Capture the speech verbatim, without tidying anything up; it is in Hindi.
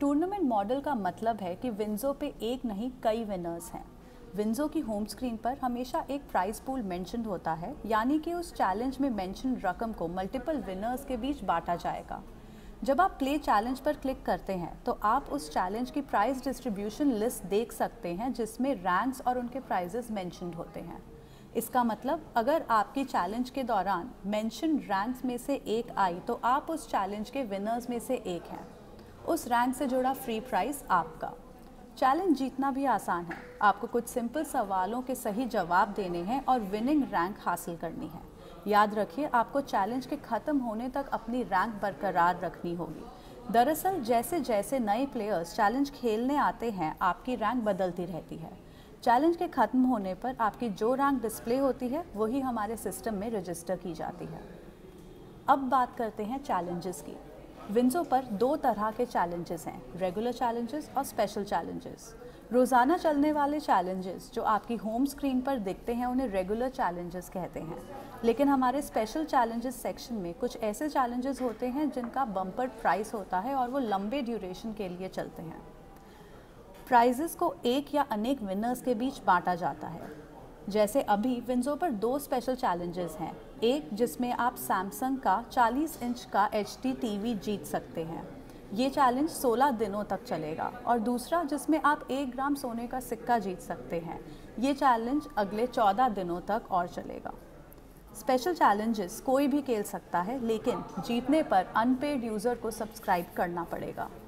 टूर्नामेंट मॉडल का मतलब है कि विंजो पे एक नहीं कई विनर्स हैं। विंजो की होम स्क्रीन पर हमेशा एक प्राइस पूल मेंशन होता है, यानी कि उस चैलेंज में मेंशन रकम को मल्टीपल विनर्स के बीच बांटा जाएगा। जब आप प्ले चैलेंज पर क्लिक करते हैं तो आप उस चैलेंज की प्राइस डिस्ट्रीब्यूशन लिस्ट देख सकते हैं, जिसमें रैंक्स और उनके प्राइजेस मेंशन्ड होते हैं। इसका मतलब अगर आपकी चैलेंज के दौरान मेंशन रैंक्स में से एक आई तो आप उस चैलेंज के विनर्स में से एक हैं। उस रैंक से जुड़ा फ्री प्राइस आपका। चैलेंज जीतना भी आसान है। आपको कुछ सिंपल सवालों के सही जवाब देने हैं और विनिंग रैंक हासिल करनी है। याद रखिए, आपको चैलेंज के ख़त्म होने तक अपनी रैंक बरकरार रखनी होगी। दरअसल जैसे जैसे नए प्लेयर्स चैलेंज खेलने आते हैं, आपकी रैंक बदलती रहती है। चैलेंज के ख़त्म होने पर आपकी जो रैंक डिस्प्ले होती है वही हमारे सिस्टम में रजिस्टर की जाती है। अब बात करते हैं चैलेंजेस की। विंजो पर दो तरह के चैलेंजेस हैं, रेगुलर चैलेंजेस और स्पेशल चैलेंजेस। रोज़ाना चलने वाले चैलेंजेस जो आपकी होम स्क्रीन पर दिखते हैं उन्हें रेगुलर चैलेंजेस कहते हैं, लेकिन हमारे स्पेशल चैलेंजेस सेक्शन में कुछ ऐसे चैलेंजेस होते हैं जिनका बम्पर प्राइस होता है और वो लंबे ड्यूरेशन के लिए चलते हैं। प्राइजेस को एक या अनेक विनर्स के बीच बांटा जाता है। जैसे अभी विंजो पर दो स्पेशल चैलेंजेस हैं, एक जिसमें आप सैमसंग का चालीस इंच का एच डी टीवी जीत सकते हैं। ये चैलेंज सोलह दिनों तक चलेगा, और दूसरा जिसमें आप एक ग्राम सोने का सिक्का जीत सकते हैं। ये चैलेंज अगले चौदह दिनों तक और चलेगा। स्पेशल चैलेंजेस कोई भी खेल सकता है, लेकिन जीतने पर अनपेड यूज़र को सब्सक्राइब करना पड़ेगा।